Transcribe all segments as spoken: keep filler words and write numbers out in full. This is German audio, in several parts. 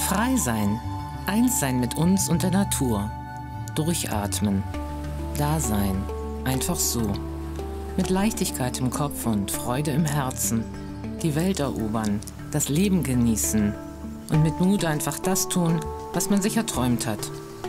Frei sein, eins sein mit uns und der Natur. Durchatmen, da sein, einfach so. Mit Leichtigkeit im Kopf und Freude im Herzen. Die Welt erobern, das Leben genießen und mit Mut einfach das tun, was man sich erträumt hat.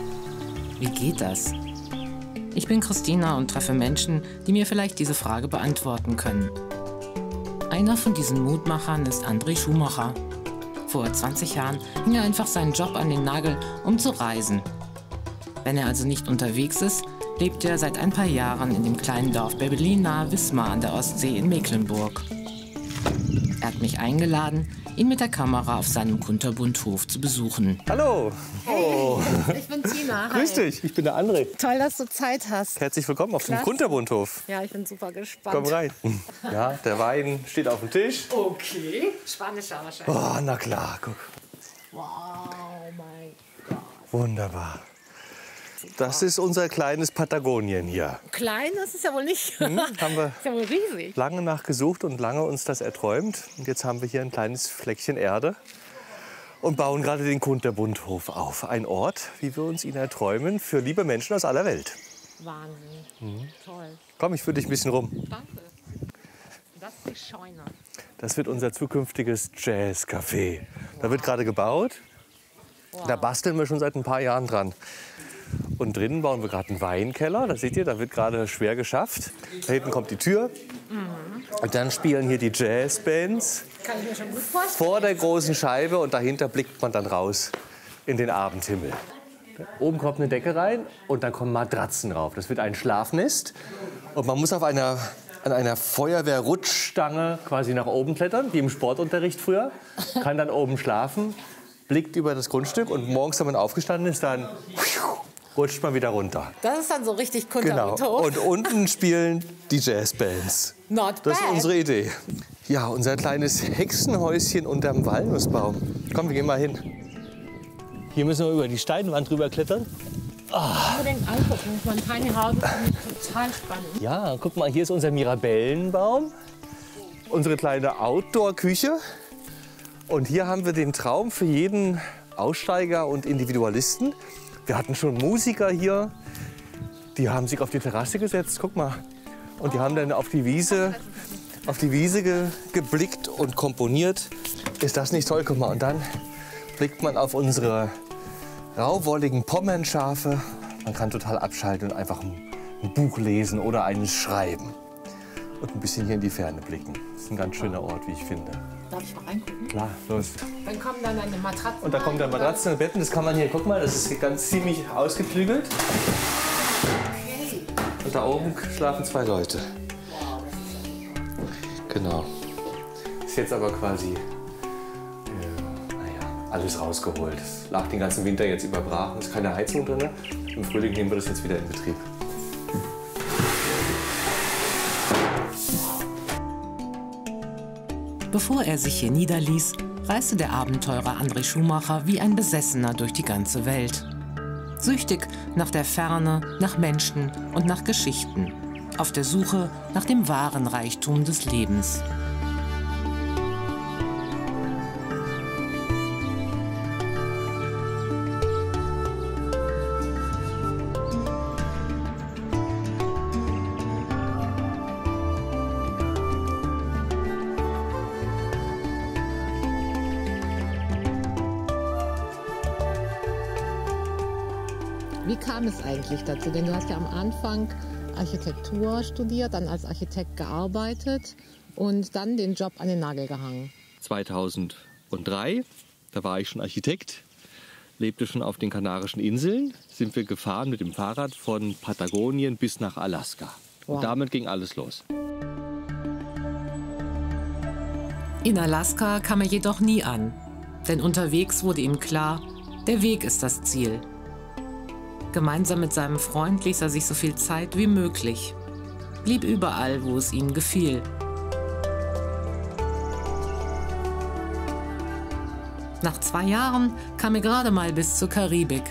Wie geht das? Ich bin Christina und treffe Menschen, die mir vielleicht diese Frage beantworten können. Einer von diesen Mutmachern ist André Schumacher. Vor zwanzig Jahren hing er einfach seinen Job an den Nagel, um zu reisen. Wenn er also nicht unterwegs ist, lebt er seit ein paar Jahren in dem kleinen Dorf bei Berlin nahe Wismar an der Ostsee in Mecklenburg. Er hat mich eingeladen, ihn mit der Kamera auf seinem Kunterbundhof zu besuchen. Hallo! Oh. Hey, ich bin Tina. Grüß Hi. dich, ich bin der André. Toll, dass du Zeit hast. Herzlich willkommen auf Klasse. dem Kunterbundhof. Ja, ich bin super gespannt. Komm rein. Ja, der Wein steht auf dem Tisch. Okay. Spanischer wahrscheinlich. Oh, na klar, guck. Wow, mein Gott. Wunderbar. Das ist unser kleines Patagonien hier. Klein ist es ja wohl nicht. Hm, haben wir ist ja wohl riesig. lange nachgesucht und lange uns das erträumt. Und jetzt haben wir hier ein kleines Fleckchen Erde und bauen gerade den Kunterbundhof auf. Ein Ort, wie wir uns ihn erträumen, für liebe Menschen aus aller Welt. Wahnsinn. Mhm. Toll. Komm, ich führe dich ein bisschen rum. Danke. Das ist die Scheune. Das wird unser zukünftiges Jazzcafé. Da wird gerade gebaut. Wow. Da basteln wir schon seit ein paar Jahren dran. Und drinnen bauen wir gerade einen Weinkeller. Da seht ihr, da wird gerade schwer geschafft. Da hinten kommt die Tür. Mhm. Und dann spielen hier die Jazzbands Kann ich mir schon gut vorstellen. vor der großen Scheibe. Und dahinter blickt man dann raus in den Abendhimmel. Oben kommt eine Decke rein und dann kommen Matratzen drauf. Das wird ein Schlafnest. Und man muss auf einer, an einer Feuerwehrrutschstange quasi nach oben klettern, wie im Sportunterricht früher. Kann dann oben schlafen, blickt über das Grundstück. Und morgens, wenn man aufgestanden ist, dann rutscht man wieder runter. Das ist dann so richtig Genau. Kunterbundhof. Und unten spielen die Jazzbands. Not Das ist bad. unsere Idee. Ja, unser kleines Hexenhäuschen unterm Walnussbaum. Komm, wir gehen mal hin. Hier müssen wir über die Steinwand drüber klettern. Unbedingt angucken. Von Tiny House ist total spannend. Ja, guck mal, hier ist unser Mirabellenbaum. Unsere kleine Outdoor-Küche. Und hier haben wir den Traum für jeden Aussteiger und Individualisten. Wir hatten schon Musiker hier, die haben sich auf die Terrasse gesetzt, guck mal. Und die haben dann auf die Wiese, auf die Wiese ge geblickt und komponiert. Ist das nicht toll? Guck mal, und dann blickt man auf unsere rauwolligen Pommernschafe. Man kann total abschalten und einfach ein, ein Buch lesen oder eines schreiben. Und ein bisschen hier in die Ferne blicken. Das ist ein ganz schöner Ort, wie ich finde. Darf ich mal reingucken? Klar, los. Dann kommen dann eine Matratze. Und da kommt dann Matratzen und Betten, das kann man hier, guck mal, das ist ganz ziemlich ausgeklügelt. Okay. Und da oben schlafen zwei Leute. Genau. Ist jetzt aber quasi, äh, naja, alles rausgeholt. Es lag den ganzen Winter jetzt über brach, es ist keine Heizung drin. Im Frühling nehmen wir das jetzt wieder in Betrieb. Bevor er sich hier niederließ, reiste der Abenteurer André Schumacher wie ein Besessener durch die ganze Welt. Süchtig nach der Ferne, nach Menschen und nach Geschichten. Auf der Suche nach dem wahren Reichtum des Lebens. Wie kam es eigentlich dazu? Denn du hast ja am Anfang Architektur studiert, dann als Architekt gearbeitet und dann den Job an den Nagel gehangen. zweitausenddrei, da war ich schon Architekt, lebte schon auf den Kanarischen Inseln, sind wir gefahren mit dem Fahrrad von Patagonien bis nach Alaska. Wow. Und damit ging alles los. In Alaska kam er jedoch nie an. Denn unterwegs wurde ihm klar, der Weg ist das Ziel. Gemeinsam mit seinem Freund ließ er sich so viel Zeit wie möglich. Blieb überall, wo es ihm gefiel. Nach zwei Jahren kam er gerade mal bis zur Karibik.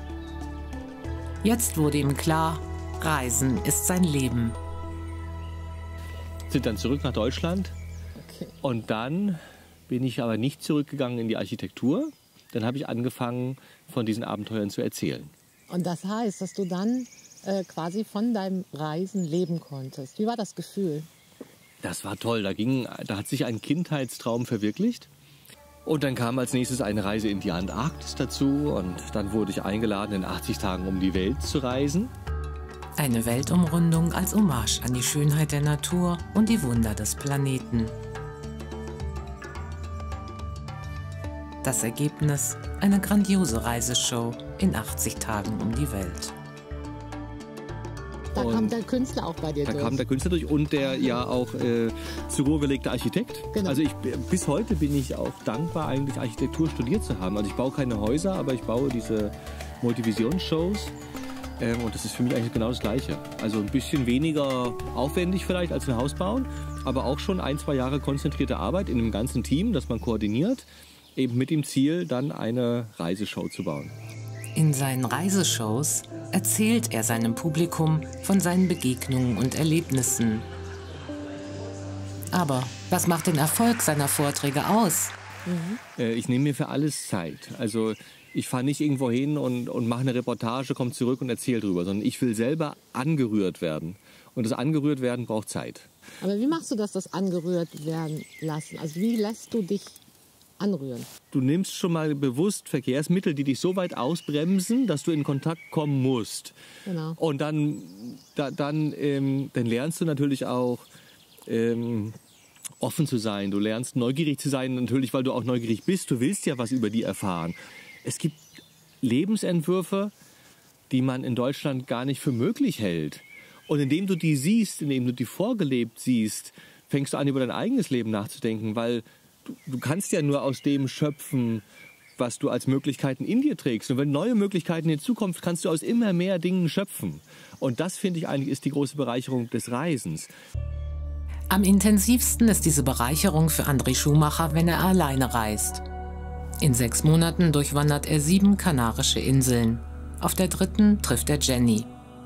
Jetzt wurde ihm klar, Reisen ist sein Leben. Sind dann zurück nach Deutschland. Okay. Und dann bin ich aber nicht zurückgegangen in die Architektur, dann habe ich angefangen, von diesen Abenteuern zu erzählen. Und das heißt, dass du dann äh, quasi von deinem Reisen leben konntest. Wie war das Gefühl? Das war toll. Da, ging, da hat sich ein Kindheitstraum verwirklicht. Und dann kam als nächstes eine Reise in die Antarktis dazu. Und dann wurde ich eingeladen, in achtzig Tagen um die Welt zu reisen. Eine Weltumrundung als Hommage an die Schönheit der Natur und die Wunder des Planeten. Das Ergebnis: eine grandiose Reiseshow in achtzig Tagen um die Welt. Da Und kam der Künstler auch bei dir Da durch. kam der Künstler durch und der ja auch äh, zur Ruhe gelegte Architekt. Genau. Also ich, bis heute bin ich auch dankbar, eigentlich Architektur studiert zu haben. Also ich baue keine Häuser, aber ich baue diese Multivisionsshows. Ähm, und das ist für mich eigentlich genau das Gleiche. Also ein bisschen weniger aufwendig vielleicht als ein Haus bauen, aber auch schon ein, zwei Jahre konzentrierte Arbeit in einem ganzen Team, das man koordiniert, eben mit dem Ziel, dann eine Reiseshow zu bauen. In seinen Reiseshows erzählt er seinem Publikum von seinen Begegnungen und Erlebnissen. Aber was macht den Erfolg seiner Vorträge aus? Mhm. Äh, ich nehme mir für alles Zeit. Also ich fahre nicht irgendwo hin und, und mache eine Reportage, komme zurück und erzähle drüber, sondern ich will selber angerührt werden. Und das angerührt werden braucht Zeit. Aber wie machst du das, das angerührt werden lassen? Also wie lässt du dich anrühren? Du nimmst schon mal bewusst Verkehrsmittel, die dich so weit ausbremsen, dass du in Kontakt kommen musst. Genau. Und dann, da, dann, ähm, dann lernst du natürlich auch ähm, offen zu sein. Du lernst neugierig zu sein, natürlich, weil du auch neugierig bist. Du willst ja was über die erfahren. Es gibt Lebensentwürfe, die man in Deutschland gar nicht für möglich hält. Und indem du die siehst, indem du die vorgelebt siehst, fängst du an, über dein eigenes Leben nachzudenken, weil du, du kannst ja nur aus dem schöpfen, was du als Möglichkeiten in dir trägst. Und wenn neue Möglichkeiten in Zukunft, kannst du aus immer mehr Dingen schöpfen. Und das, finde ich, eigentlich ist die große Bereicherung des Reisens. Am intensivsten ist diese Bereicherung für André Schumacher, wenn er alleine reist. In sechs Monaten durchwandert er sieben kanarische Inseln. Auf der dritten trifft er Jenny.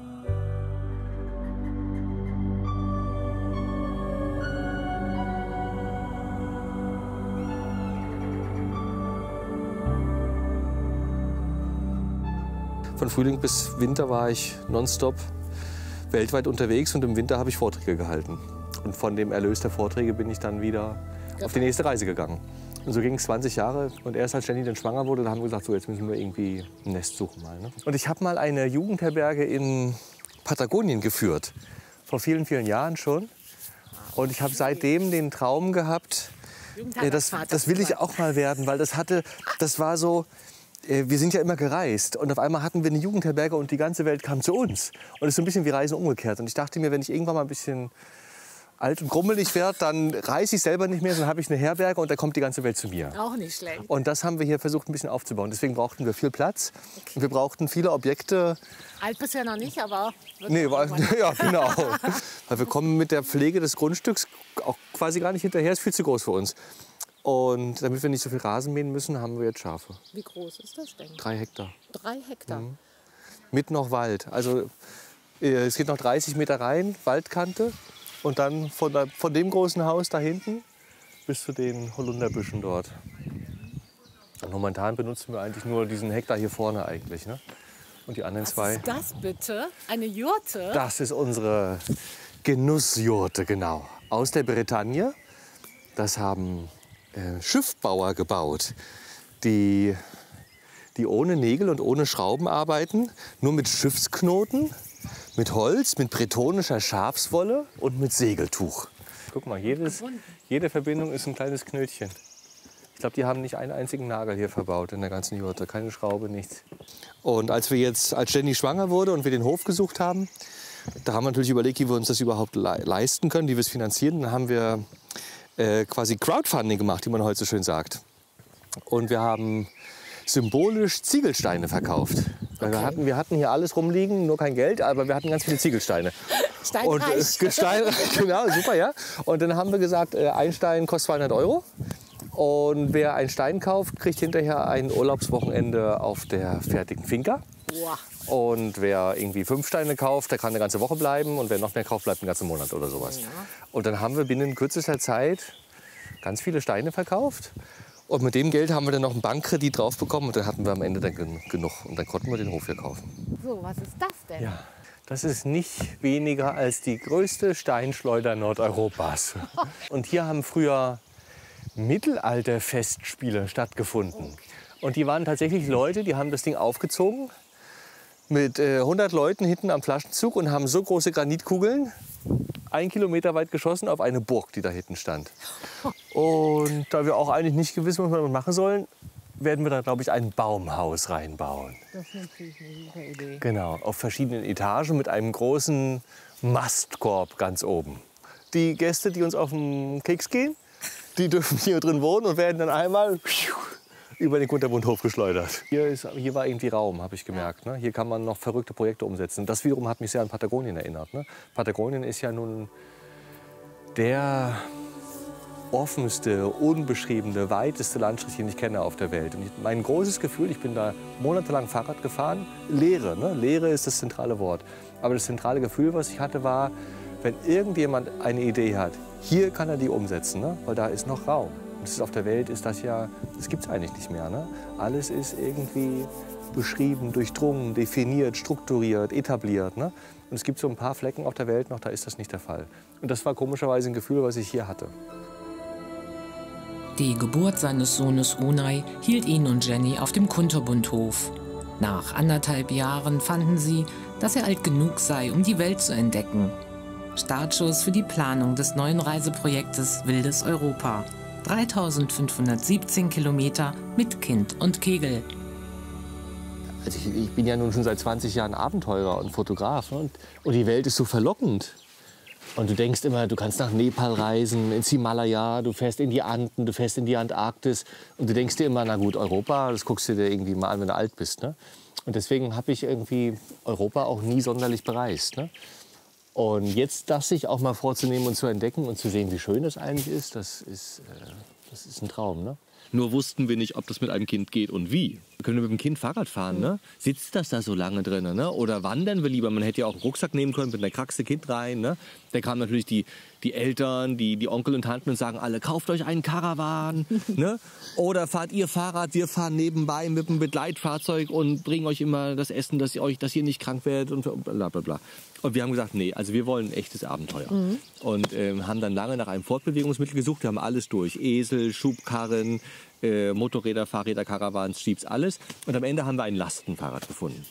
Von Frühling bis Winter war ich nonstop weltweit unterwegs und im Winter habe ich Vorträge gehalten. Und von dem Erlös der Vorträge bin ich dann wieder auf die nächste Reise gegangen. Und so ging es zwanzig Jahre. Und erst als Jenny dann schwanger wurde, da haben wir gesagt, so, jetzt müssen wir irgendwie ein Nest suchen mal. Ne? Und ich habe mal eine Jugendherberge in Patagonien geführt. Vor vielen, vielen Jahren schon. Und ich habe seitdem den Traum gehabt, äh, das, das will ich auch mal werden. Weil das hatte, das war so, äh, wir sind ja immer gereist. Und auf einmal hatten wir eine Jugendherberge und die ganze Welt kam zu uns. Und es ist so ein bisschen wie Reisen umgekehrt. Und ich dachte mir, wenn ich irgendwann mal ein bisschen alt und grummelig werde, dann reise ich selber nicht mehr, sondern habe ich eine Herberge und da kommt die ganze Welt zu mir. Auch nicht schlecht. Und das haben wir hier versucht, ein bisschen aufzubauen. Deswegen brauchten wir viel Platz. Okay. Und wir brauchten viele Objekte. Alt bisher noch nicht, aber... Nee, war, ja, genau. Weil wir kommen mit der Pflege des Grundstücks auch quasi gar nicht hinterher. Ist viel zu groß für uns. Und damit wir nicht so viel Rasen mähen müssen, haben wir jetzt Schafe. Wie groß ist das denn? Drei Hektar. Drei Hektar? Mhm. Mit noch Wald. Also es geht noch dreißig Meter rein, Waldkante. Und dann von, der, von dem großen Haus da hinten bis zu den Holunderbüschen dort. Und momentan benutzen wir eigentlich nur diesen Hektar hier vorne eigentlich, ne? Und die anderen Was zwei. ist das bitte? Eine Jurte? Das ist unsere Genussjurte, genau. Aus der Bretagne. Das haben äh, Schiffbauer gebaut, die, die ohne Nägel und ohne Schrauben arbeiten, nur mit Schiffsknoten. Mit Holz, mit bretonischer Schafswolle und mit Segeltuch. Guck mal, jedes, jede Verbindung ist ein kleines Knötchen. Ich glaube, die haben nicht einen einzigen Nagel hier verbaut in der ganzen Jurte. Keine Schraube, nichts. Und als wir jetzt, als Jenny schwanger wurde und wir den Hof gesucht haben, da haben wir natürlich überlegt, wie wir uns das überhaupt le leisten können, wie wir es finanzieren. Dann haben wir äh, quasi Crowdfunding gemacht, wie man heute so schön sagt. Und wir haben symbolisch Ziegelsteine verkauft. Okay. Wir, hatten, wir hatten hier alles rumliegen, nur kein Geld, aber wir hatten ganz viele Ziegelsteine. Steinreich. Und, äh, Stein, genau, super, ja. Und dann haben wir gesagt, äh, ein Stein kostet zweihundert Euro. Und wer einen Stein kauft, kriegt hinterher ein Urlaubswochenende auf der fertigen Finca. Wow. Und wer irgendwie fünf Steine kauft, der kann eine ganze Woche bleiben. Und wer noch mehr kauft, bleibt einen ganzen Monat oder sowas. Ja. Und dann haben wir binnen kürzester Zeit ganz viele Steine verkauft. Und mit dem Geld haben wir dann noch einen Bankkredit drauf bekommen und dann hatten wir am Ende dann gen genug. Und dann konnten wir den Hof hier kaufen. So, was ist das denn? Ja, das ist nicht weniger als die größte Steinschleuder Nordeuropas. Und hier haben früher Mittelalterfestspiele stattgefunden. Und die waren tatsächlich Leute, die haben das Ding aufgezogen mit äh, hundert Leuten hinten am Flaschenzug und haben so große Granitkugeln ein Kilometer weit geschossen auf eine Burg, die da hinten stand. Und da wir auch eigentlich nicht gewiss, was wir damit machen sollen, werden wir da, glaube ich, ein Baumhaus reinbauen. Das ist natürlich eine super Idee. Genau, auf verschiedenen Etagen mit einem großen Mastkorb ganz oben. Die Gäste, die uns auf den Keks gehen, die dürfen hier drin wohnen und werden dann einmal über den Kunterbundhof geschleudert. Hier, ist, hier war irgendwie Raum, habe ich gemerkt. Ne? Hier kann man noch verrückte Projekte umsetzen. Das wiederum hat mich sehr an Patagonien erinnert. Ne? Patagonien ist ja nun der offenste, unbeschriebene, weiteste Landstrich, den ich kenne auf der Welt. Und ich, mein großes Gefühl, ich bin da monatelang Fahrrad gefahren, Leere. Ne? Leere ist das zentrale Wort. Aber das zentrale Gefühl, was ich hatte, war, wenn irgendjemand eine Idee hat, hier kann er die umsetzen, ne? Weil da ist noch Raum. Und das ist auf der Welt ist das ja, das gibt es eigentlich nicht mehr. Ne? Alles ist irgendwie beschrieben, durchdrungen, definiert, strukturiert, etabliert. Ne? Und es gibt so ein paar Flecken auf der Welt noch, da ist das nicht der Fall. Und das war komischerweise ein Gefühl, was ich hier hatte. Die Geburt seines Sohnes Unai hielt ihn und Jenny auf dem Kunterbundhof. Nach anderthalb Jahren fanden sie, dass er alt genug sei, um die Welt zu entdecken. Startschuss für die Planung des neuen Reiseprojektes Wildes Europa. dreitausendfünfhundertsiebzehn Kilometer mit Kind und Kegel. Also ich, ich bin ja nun schon seit zwanzig Jahren Abenteurer und Fotograf. Ne? Und, und die Welt ist so verlockend. Und du denkst immer, du kannst nach Nepal reisen, ins Himalaya, du fährst in die Anden, du fährst in die Antarktis. Und du denkst dir immer, na gut, Europa, das guckst du dir irgendwie mal an, wenn du alt bist. Ne? Und deswegen habe ich irgendwie Europa auch nie sonderlich bereist. Ne? Und jetzt das sich auch mal vorzunehmen und zu entdecken und zu sehen, wie schön es eigentlich ist, das ist, äh, das ist ein Traum. Ne? Nur wussten wir nicht, ob das mit einem Kind geht und wie. Können wir mit dem Kind Fahrrad fahren, ne? Sitzt das da so lange drin, ne? Oder wandern wir lieber? Man hätte ja auch einen Rucksack nehmen können, mit einer Kraxe Kind rein, ne? Da kamen natürlich die, die Eltern, die, die Onkel und Tanten und sagen alle, kauft euch einen Karawan, ne? Oder fahrt ihr Fahrrad, wir fahren nebenbei mit einem Begleitfahrzeug und bringen euch immer das Essen, dass ihr, euch, dass ihr nicht krank werdet und bla bla bla. Und wir haben gesagt, nee, also wir wollen ein echtes Abenteuer. Mhm. Und ähm, haben dann lange nach einem Fortbewegungsmittel gesucht. Wir haben alles durch. Esel, Schubkarren, äh, Motorräder, Fahrräder, Caravans, Jeeps, alles. Und am Ende haben wir ein Lastenfahrrad gefunden.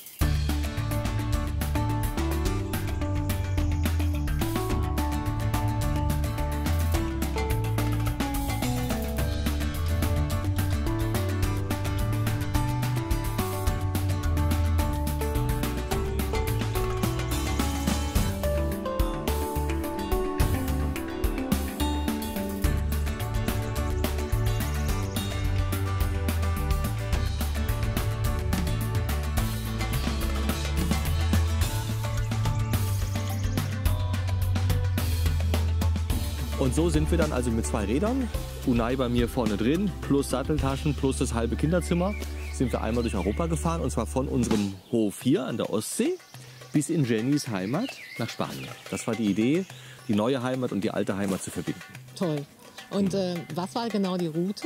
Und so sind wir dann also mit zwei Rädern, Unai bei mir vorne drin, plus Satteltaschen, plus das halbe Kinderzimmer, sind wir einmal durch Europa gefahren. Und zwar von unserem Hof hier an der Ostsee bis in Jennys Heimat nach Spanien. Das war die Idee, die neue Heimat und die alte Heimat zu verbinden. Toll. Und äh, was war genau die Route?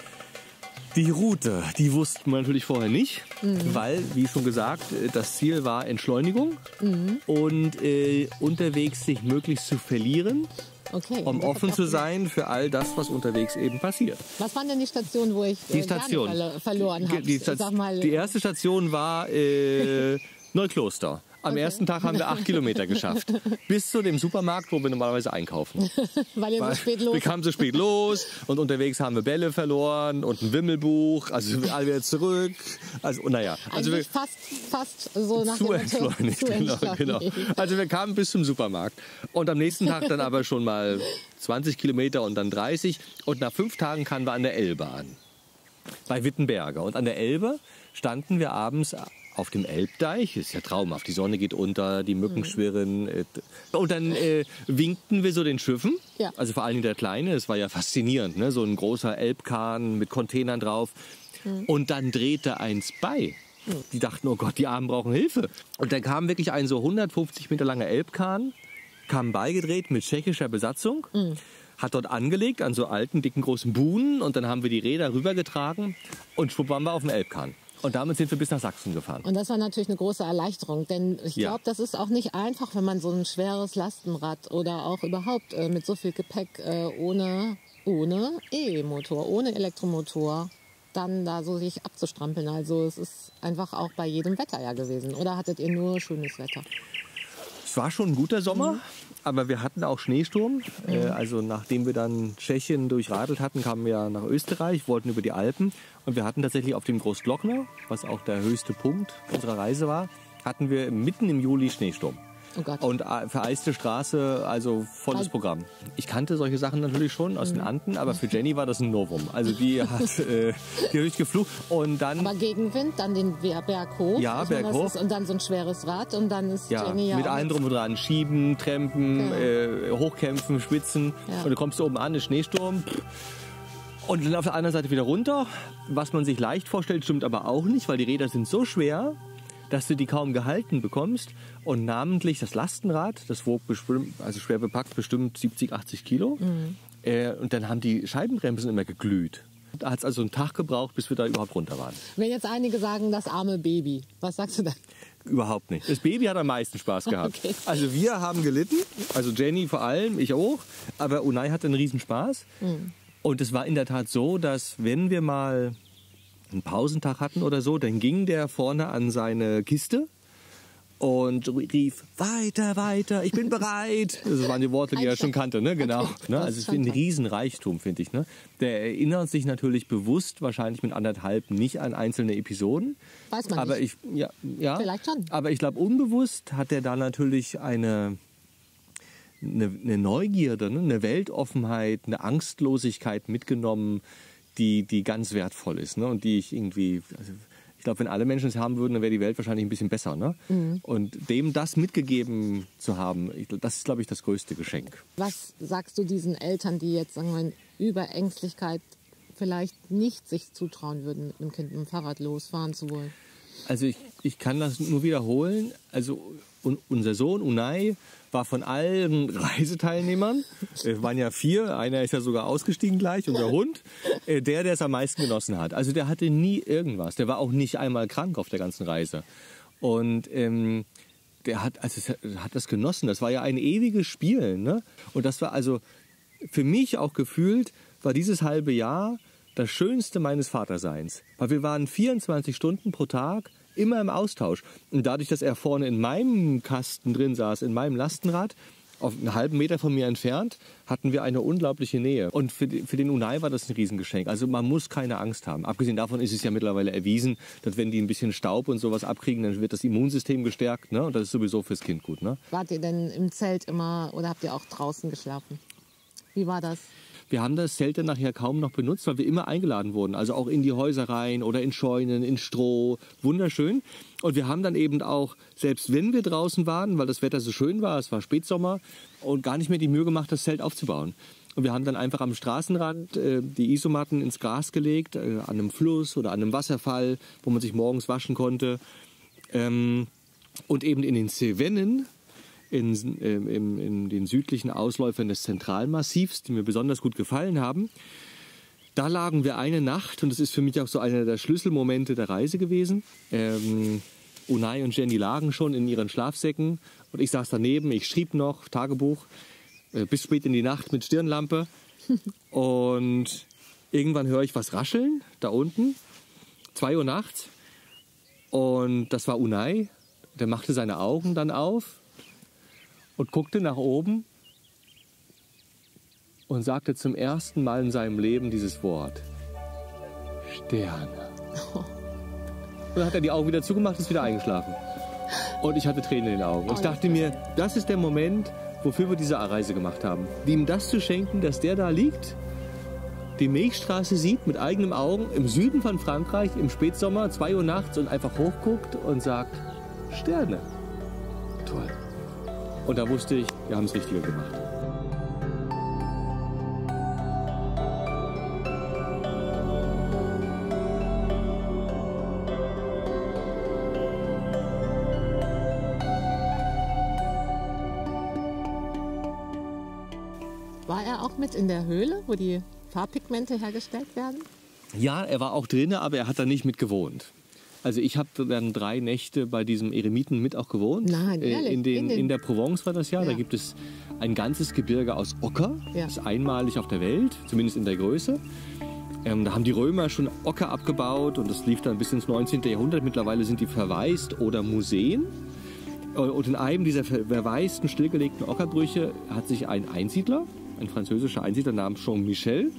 Die Route, die wussten wir natürlich vorher nicht, mhm. weil, wie schon gesagt, das Ziel war Entschleunigung mhm. und äh, unterwegs sich möglichst zu verlieren. Okay, um offen zu sein für all das, was unterwegs eben passiert. Was waren denn die Stationen, wo ich äh, die Station. verlo verloren habe? Die, die, die erste Station war äh, Neukloster. Am okay. ersten Tag haben wir acht Kilometer geschafft. Bis zu dem Supermarkt, wo wir normalerweise einkaufen. Weil ihr so spät los Wir kamen so spät los und unterwegs haben wir Bälle verloren und ein Wimmelbuch. Also alle wieder zurück. Also, naja. Also wir, fast, fast so nach zu entschleunigt, genau, genau. Also wir kamen bis zum Supermarkt. Und am nächsten Tag dann aber schon mal zwanzig Kilometer und dann dreißig. Und nach fünf Tagen kamen wir an der Elbe an. Bei Wittenberge. Und an der Elbe standen wir abends auf dem Elbdeich, ist ja traumhaft, die Sonne geht unter, die Mücken schwirren. Äh, und dann äh, winkten wir so den Schiffen, ja. Also vor allen Dingen der Kleine, es war ja faszinierend, ne? So ein großer Elbkahn mit Containern drauf. Mhm. Und dann drehte eins bei. Mhm. Die dachten, oh Gott, die Armen brauchen Hilfe. Und dann kam wirklich ein so hundertfünfzig Meter langer Elbkahn, kam beigedreht mit tschechischer Besatzung. Mhm. hat dort angelegt an so alten, dicken, großen Buhnen und dann haben wir die Räder rübergetragen und schwupp waren wir auf dem Elbkahn. Und damit sind wir bis nach Sachsen gefahren. Und das war natürlich eine große Erleichterung, denn ich Ja. glaube, das ist auch nicht einfach, wenn man so ein schweres Lastenrad oder auch überhaupt äh, mit so viel Gepäck äh, ohne, ohne E-Motor, ohne Elektromotor dann da so sich abzustrampeln. Also es ist einfach auch bei jedem Wetter ja gewesen. Oder hattet ihr nur schönes Wetter? Es war schon ein guter Sommer, mhm. aber wir hatten auch Schneesturm. Mhm. Äh, also nachdem wir dann Tschechien durchradelt hatten, kamen wir nach Österreich, wollten über die Alpen. Und wir hatten tatsächlich auf dem Großglockner, was auch der höchste Punkt unserer Reise war, hatten wir mitten im Juli Schneesturm. Oh Gott. Und äh, vereiste Straße, also volles Also- Programm. Ich kannte solche Sachen natürlich schon aus den Anden, aber für Jenny war das ein Novum. Also die hat äh, die hat durchgeflucht und dann Aber Gegenwind, dann den Ber- Berg hoch. Ja, Ich meine, Berg das hoch. Ist, und dann so ein schweres Rad und dann ist ja, Jenny ja mit auch allem drum und dran. Schieben, Trempen, Ja. äh, hochkämpfen, schwitzen. Ja. Und du kommst oben an, ist Schneesturm. Und dann auf der anderen Seite wieder runter. Was man sich leicht vorstellt, stimmt aber auch nicht, weil die Räder sind so schwer, dass du die kaum gehalten bekommst. Und namentlich das Lastenrad, das wog bestimmt, also schwer bepackt, bestimmt siebzig, achtzig Kilo. Mhm. Äh, und dann haben die Scheibenbremsen immer geglüht. Da hat es also einen Tag gebraucht, bis wir da überhaupt runter waren. Wenn jetzt einige sagen, das arme Baby, was sagst du dann? Überhaupt nicht. Das Baby hat am meisten Spaß gehabt. Okay. Also wir haben gelitten, also Jenny vor allem, ich auch, aber Unai hatte einen riesen Spaß. Mhm. Und es war in der Tat so, dass wenn wir mal einen Pausentag hatten oder so, dann ging der vorne an seine Kiste und rief, weiter, weiter, ich bin bereit. Das waren die Worte, die er schon kannte, ne? Genau. Okay, Ne? das Also ist es ist schon ein toll. Riesenreichtum, finde ich. Ne? Der erinnert sich natürlich bewusst, wahrscheinlich mit anderthalb, nicht an einzelne Episoden. Weiß man Aber nicht. ich, ja, ja. Vielleicht schon. Aber ich glaube, unbewusst hat er da natürlich eine, eine, eine Neugierde, ne? Eine Weltoffenheit, eine Angstlosigkeit mitgenommen, die, die ganz wertvoll ist. Ne? Und die ich irgendwie, also ich glaube, wenn alle Menschen es haben würden, dann wäre die Welt wahrscheinlich ein bisschen besser. Ne? Mhm. Und dem das mitgegeben zu haben, ich, das ist, glaube ich, das größte Geschenk. Was sagst du diesen Eltern, die jetzt sagen wir, in Überängstlichkeit vielleicht nicht sich zutrauen würden, mit einem Kind mit dem Fahrrad losfahren zu wollen? Also ich, ich kann das nur wiederholen. Also un, unser Sohn Unai war von allen Reiseteilnehmern, es waren ja vier, einer ist ja sogar ausgestiegen gleich, unser Hund, äh, der, der es am meisten genossen hat. Also der hatte nie irgendwas. Der war auch nicht einmal krank auf der ganzen Reise. Und ähm, der hat, also es hat das genossen. Das war ja ein ewiges Spiel. Ne? Und das war also für mich auch gefühlt, war dieses halbe Jahr das Schönste meines Vaterseins. Weil wir waren vierundzwanzig Stunden pro Tag immer im Austausch. Und dadurch, dass er vorne in meinem Kasten drin saß, in meinem Lastenrad, auf einen halben Meter von mir entfernt, hatten wir eine unglaubliche Nähe. Und für, die, für den Unai war das ein Riesengeschenk. Also man muss keine Angst haben. Abgesehen davon ist es ja mittlerweile erwiesen, dass wenn die ein bisschen Staub und sowas abkriegen, dann wird das Immunsystem gestärkt. Ne? Und das ist sowieso fürs Kind gut. Ne? Wart ihr denn im Zelt immer oder habt ihr auch draußen geschlafen? Wie war das? Wir haben das Zelt dann nachher kaum noch benutzt, weil wir immer eingeladen wurden. Also auch in die Häuser rein oder in Scheunen, in Stroh. Wunderschön. Und wir haben dann eben auch, selbst wenn wir draußen waren, weil das Wetter so schön war, es war Spätsommer, und gar nicht mehr die Mühe gemacht, das Zelt aufzubauen. Und wir haben dann einfach am Straßenrand äh, die Isomatten ins Gras gelegt, äh, an einem Fluss oder an einem Wasserfall, wo man sich morgens waschen konnte. Ähm, und eben in den Cevennen, In, ähm, in, in den südlichen Ausläufern des Zentralmassivs, die mir besonders gut gefallen haben. Da lagen wir eine Nacht und das ist für mich auch so einer der Schlüsselmomente der Reise gewesen. Ähm, Unai und Jenny lagen schon in ihren Schlafsäcken und ich saß daneben, ich schrieb noch Tagebuch äh, bis spät in die Nacht mit Stirnlampe und irgendwann höre ich was rascheln da unten, zwei Uhr nachts, und das war Unai, der machte seine Augen dann auf und guckte nach oben und sagte zum ersten Mal in seinem Leben dieses Wort. Sterne. Und dann hat er die Augen wieder zugemacht und ist wieder eingeschlafen. Und ich hatte Tränen in den Augen. Und ich dachte mir, das ist der Moment, wofür wir diese Reise gemacht haben. Ihm das zu schenken, dass der da liegt, die Milchstraße sieht mit eigenen Augen im Süden von Frankreich im Spätsommer, zwei Uhr nachts, und einfach hochguckt und sagt, Sterne. Toll. Und da wusste ich, wir haben es Richtige gemacht. War er auch mit in der Höhle, wo die Farbpigmente hergestellt werden? Ja, er war auch drin, aber er hat da nicht mit gewohnt. Also ich habe dann drei Nächte bei diesem Eremiten mit auch gewohnt. Nein, ehrlich? In, den, in, den... in der Provence war das ja. Ja. Da gibt es ein ganzes Gebirge aus Ocker. Ja. Das ist einmalig auf der Welt, zumindest in der Größe. Ähm, da haben die Römer schon Ocker abgebaut und das lief dann bis ins neunzehnten Jahrhundert. Mittlerweile sind die verwaist oder Museen. Und in einem dieser verwaisten, stillgelegten Ockerbrüche hat sich ein Einsiedler, ein französischer Einsiedler namens Jean-Michel,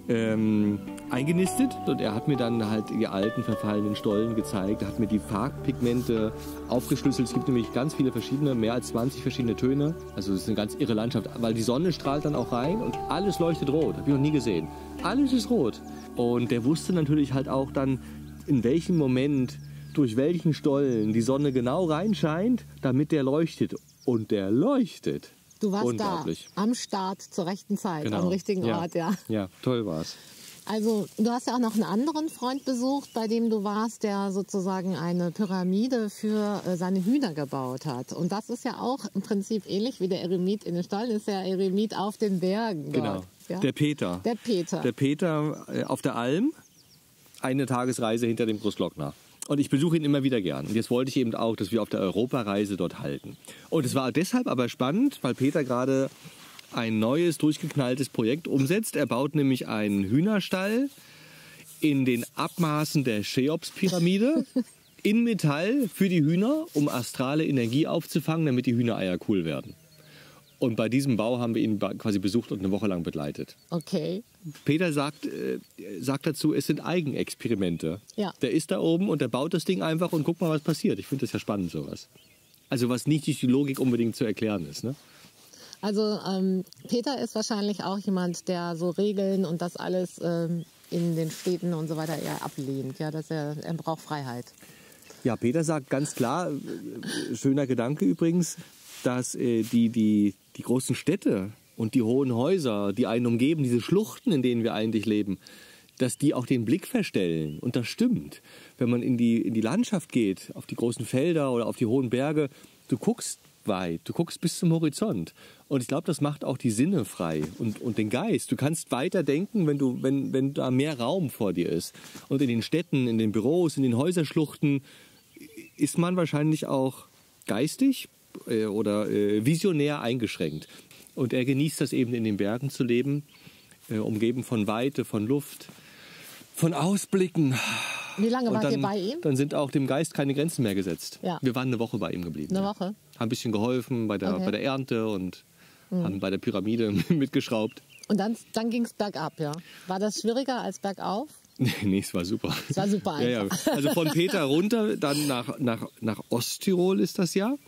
ähm, eingenistet. Und er hat mir dann halt die alten, verfallenen Stollen gezeigt. Er hat mir die Farbpigmente aufgeschlüsselt. Es gibt nämlich ganz viele verschiedene, mehr als zwanzig verschiedene Töne. Also es ist eine ganz irre Landschaft, weil die Sonne strahlt dann auch rein und alles leuchtet rot. Habe ich noch nie gesehen. Alles ist rot. Und der wusste natürlich halt auch dann, in welchem Moment, durch welchen Stollen die Sonne genau reinscheint, damit der leuchtet. Und der leuchtet. Du warst da Unglaublich. am Start zur rechten Zeit, Genau. am richtigen Ja. Ort, ja. Ja, toll war's. Also du hast ja auch noch einen anderen Freund besucht, bei dem du warst, der sozusagen eine Pyramide für äh, seine Hühner gebaut hat. Und das ist ja auch im Prinzip ähnlich wie der Eremit in den Stollen, ist der Eremit auf den Bergen dort. Genau. Ja? Der Peter. Der Peter. Der Peter äh, auf der Alm, eine Tagesreise hinter dem Großglockner. Und ich besuche ihn immer wieder gern. Und jetzt wollte ich eben auch, dass wir auf der Europareise dort halten. Und es war deshalb aber spannend, weil Peter gerade ein neues, durchgeknalltes Projekt umsetzt. Er baut nämlich einen Hühnerstall in den Abmaßen der Cheops-Pyramide in Metall für die Hühner, um astrale Energie aufzufangen, damit die Hühnereier cool werden. Und bei diesem Bau haben wir ihn quasi besucht und eine Woche lang begleitet. Okay. Peter sagt, äh, sagt dazu, es sind Eigenexperimente. Ja. Der ist da oben und der baut das Ding einfach und guckt mal, was passiert. Ich finde das ja spannend, sowas. Also was nicht durch die Logik unbedingt zu erklären ist. Ne? Also ähm, Peter ist wahrscheinlich auch jemand, der so Regeln und das alles ähm, in den Städten und so weiter eher ablehnt. Ja, dass er, er braucht Freiheit. Ja, Peter sagt ganz klar, äh, schöner Gedanke übrigens, dass äh, die, die, die großen Städte und die hohen Häuser, die einen umgeben, diese Schluchten, in denen wir eigentlich leben, dass die auch den Blick verstellen. Und das stimmt. Wenn man in die, in die Landschaft geht, auf die großen Felder oder auf die hohen Berge, du guckst weit, du guckst bis zum Horizont. Und ich glaube, das macht auch die Sinne frei und, und den Geist. Du kannst weiter denken, wenn, du, wenn, wenn da mehr Raum vor dir ist. Und in den Städten, in den Büros, in den Häuserschluchten ist man wahrscheinlich auch geistig äh, oder äh, visionär eingeschränkt. Und er genießt das eben, in den Bergen zu leben, äh, umgeben von Weite, von Luft, von Ausblicken. Wie lange Und wart dann, ihr bei ihm? Dann sind auch dem Geist keine Grenzen mehr gesetzt. Ja. Wir waren eine Woche bei ihm geblieben. Eine ja. Woche? Haben ein bisschen geholfen bei der, Okay. bei der Ernte und haben bei der Pyramide mitgeschraubt. Und dann, dann ging es bergab, ja. War das schwieriger als bergauf? Nee, nee, es war super. Es war super Ja, ja. einfach. Also von Peter runter, dann nach, nach, nach Osttirol ist das ja.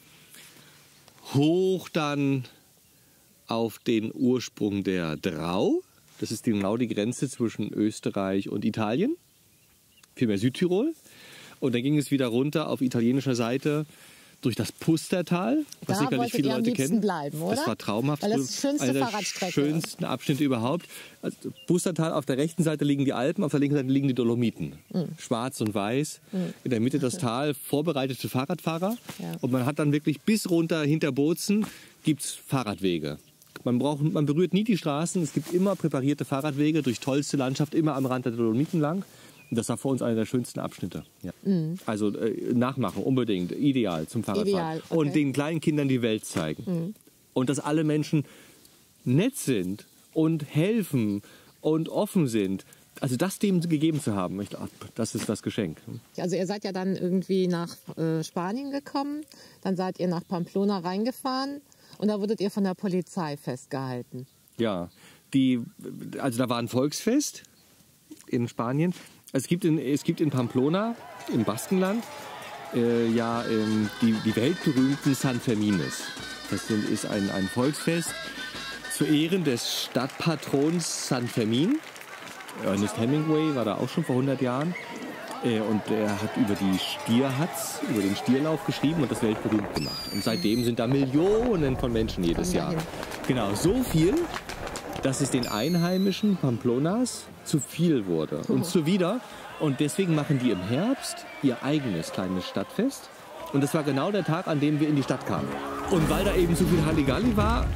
Hoch dann auf den Ursprung der Drau. Das ist genau die Grenze zwischen Österreich und Italien. Vielmehr Südtirol. Und dann ging es wieder runter auf italienischer Seite durch das Pustertal, was Da sicherlich wolltet viele ihr am Leute liebsten kennen. bleiben, oder? Das war traumhaft. Weil das die schönste Eine der Fahrradstrecke schönsten Abschnitte überhaupt. Also Pustertal, auf der rechten Seite liegen die Alpen, auf der linken Seite liegen die Dolomiten. Mhm. Schwarz und weiß. In der Mitte das Tal, vorbereitete Fahrradfahrer. Ja. Und man hat dann wirklich bis runter hinter Bozen gibt's Fahrradwege. Man, braucht, man berührt nie die Straßen. Es gibt immer präparierte Fahrradwege durch tollste Landschaft, immer am Rand der Dolomiten lang. Und das war für uns einer der schönsten Abschnitte. Ja. Mhm. Also äh, nachmachen, unbedingt. Ideal zum Fahrradfahren. Ideal, okay. Und den kleinen Kindern die Welt zeigen. Mhm. Und dass alle Menschen nett sind und helfen und offen sind. Also das dem gegeben zu haben, ich, ach, das ist das Geschenk. Also ihr seid ja dann irgendwie nach äh, Spanien gekommen, dann seid ihr nach Pamplona reingefahren und da wurdet ihr von der Polizei festgehalten. Ja, die, also da war ein Volksfest in Spanien. Es gibt in, es gibt in Pamplona, im Baskenland, äh, ja ähm, die, die weltberühmten Sanfermines. Das sind, ist ein, ein Volksfest zu Ehren des Stadtpatrons San Fermin. Ernest Hemingway war da auch schon vor hundert Jahren. Äh, und er hat über die Stierhatz, über den Stierlauf geschrieben und das weltberühmt gemacht. Und seitdem sind da Millionen von Menschen jedes Jahr. Genau, so viel, dass es den Einheimischen Pamplonas zu viel wurde und zuwider. Und deswegen machen die im Herbst ihr eigenes kleines Stadtfest. Und das war genau der Tag, an dem wir in die Stadt kamen. Und weil da eben zu viel Halligalli war,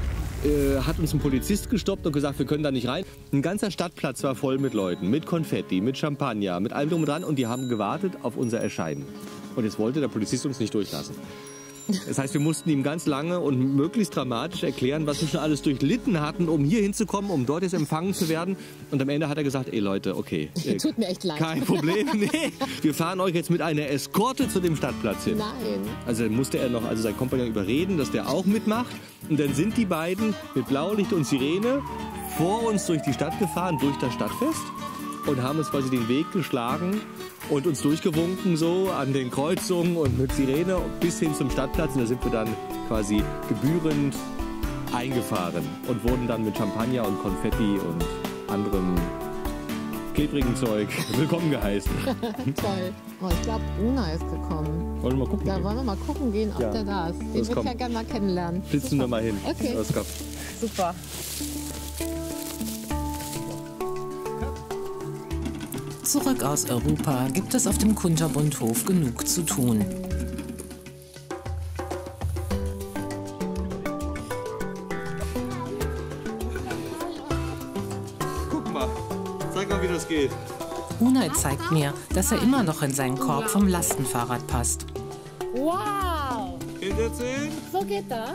äh, hat uns ein Polizist gestoppt und gesagt, wir können da nicht rein. Ein ganzer Stadtplatz war voll mit Leuten, mit Konfetti, mit Champagner, mit allem drum und dran und die haben gewartet auf unser Erscheinen. Und jetzt wollte der Polizist uns nicht durchlassen. Das heißt, wir mussten ihm ganz lange und möglichst dramatisch erklären, was wir schon alles durchlitten hatten, um hier hinzukommen, um dort jetzt empfangen zu werden. Und am Ende hat er gesagt, ey Leute, okay. Äh, Tut mir echt leid. Kein Problem, nee. Wir fahren euch jetzt mit einer Eskorte zu dem Stadtplatz hin. Nein. Also dann musste er noch also seinen Kompagnon überreden, dass der auch mitmacht. Und dann sind die beiden mit Blaulicht und Sirene vor uns durch die Stadt gefahren, durch das Stadtfest. Und haben uns quasi den Weg geschlagen und uns durchgewunken so an den Kreuzungen und mit Sirene bis hin zum Stadtplatz. Und da sind wir dann quasi gebührend eingefahren und wurden dann mit Champagner und Konfetti und anderem klebrigen Zeug willkommen geheißen. Toll. Oh, ich glaube, Una ist gekommen. Wollen wir mal gucken? Da wollen wir mal gucken gehen, ob Ja. der da ist. Den Das würde ich kommt. ja gerne mal kennenlernen. Sitzen wir mal hin. Okay. Das kommt. Super. Zurück aus Europa gibt es auf dem Kunterbundhof genug zu tun. Guck mal, zeig mal, wie das geht. Unai zeigt mir, dass er immer noch in seinen Korb vom Lastenfahrrad passt. Wow, Geht jetzt hin? so geht das?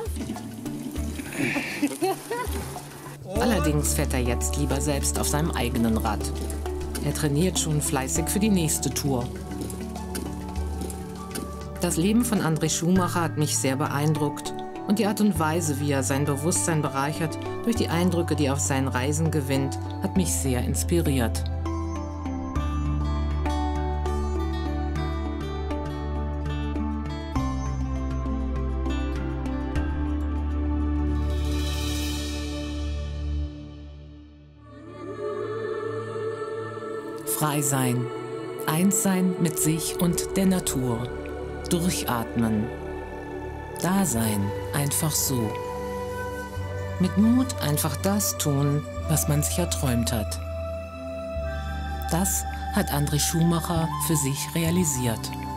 Allerdings fährt er jetzt lieber selbst auf seinem eigenen Rad. Er trainiert schon fleißig für die nächste Tour. Das Leben von André Schumacher hat mich sehr beeindruckt und die Art und Weise, wie er sein Bewusstsein bereichert durch die Eindrücke, die er auf seinen Reisen gewinnt, hat mich sehr inspiriert. Frei sein, eins sein mit sich und der Natur, durchatmen, da sein, einfach so. Mit Mut einfach das tun, was man sich erträumt hat. Das hat André Schumacher für sich realisiert.